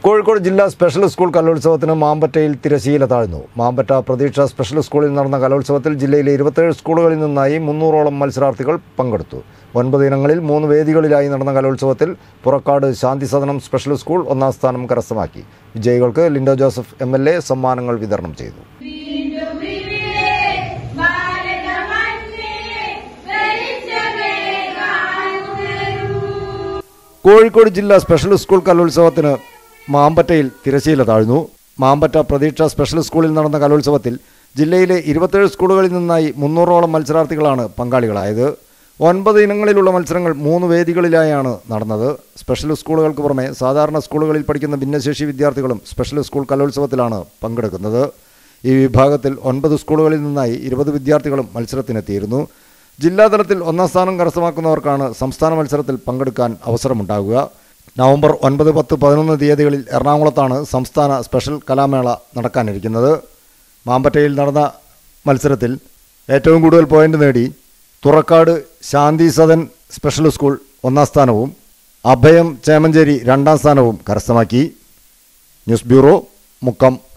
കോഴിക്കോട് ജില്ലാ special school കലോത്സവത്തിന് മാമ്പറ്റയിൽ തിരശ്ശീല താഴ്ന്നു. മാമ്പറ്റ പ്രതീക്ഷ സ്പെഷ്യൽ സ്കൂളിൽ നടന്ന കലോത്സവത്തിൽ ജില്ലയിലെ 27 സ്കൂളുകളിൽ നിന്നായി 300ഓളം മത്സരാർത്ഥികൾ പങ്കെടുത്തു. 9 ഇനങ്ങളിൽ 3 വേദികളിലായി നടന്ന കലോത്സവത്തിൽ പുറക്കാട് ശാന്തിസദനം സ്പെഷ്യൽ സ്കൂൾ ഒന്നാം സ്ഥാനം കരസ്ഥമാക്കി. വിജയികൾക്ക് ലിൻഡോ ജോസഫ് MLA സമ്മാനങ്ങൾ വിതരണം ചെയ്തു. കോഴിക്കോട് ജില്ലാ സ്പെഷ്യൽ സ്കൂൾ കലോത്സവത്തിന് മാമ്പറ്റയിൽ തിരശ്ശീല താഴ്ന്നു. മാമ്പറ്റ പ്രതീക്ഷ സ്പെഷ്യൽ സ്കൂളിൽ നടന്ന കലോത്സവത്തിൽ ജില്ലയിലെ 27 സ്കൂളുകളിൽ നിന്നായി 300ഓളം മത്സരാർത്ഥികളാണ് പങ്കാളികളായത്. 9 ഇനങ്ങളിലുള്ള മത്സരങ്ങൾ 3 വേദികളിലായാണ് നടന്നത്. സ്പെഷ്യൽ സ്കൂളുകൾക്ക് പുറമെ സാധാരണ സ്കൂളുകളിൽ പഠിക്കുന്ന ഭിന്നശേഷി വിദ്യാർത്ഥികളും സ്പെഷ്യൽ സ്കൂൾ കലോത്സവത്തിലാണ് പങ്കെടുക്കുന്നത്. ഈ വിഭാഗത്തിൽ 9 സ്കൂളുകളിൽ നിന്നായി 20 വിദ്യാർത്ഥികളും മത്സരത്തിനെത്തിയിരുന്നു. ജില്ലാതലത്തിൽ ഒന്നാം സ്ഥാനം കരസ്ഥമാക്കുന്നവർക്കാണ് സംസ്ഥാന മത്സരത്തിൽ പങ്കെടുക്കാൻ അവസരമുണ്ടാകുക. നവംബർ 9, 10, 11 തീയതികളിൽ എറണാകുളത്താണ് സംസ്ഥാന സ്പെഷ്യൽ കലാമേള നടക്കാനിരിക്കുന്നത്. മാമ്പറ്റയിൽ നടന്ന മത്സരത്തിൽ ഏറ്റവും കൂടുതൽ പോയിന്റ് നേടി തുറക്കാട് ശാന്തിസദൻ സ്പെഷ്യൽ സ്കൂൾ ഒന്നാം സ്ഥാനവും അഭയം ചേമഞ്ചേരി 2ാം സ്ഥാനവും കരസ്ഥമാക്കി. News bureau, Mukkam.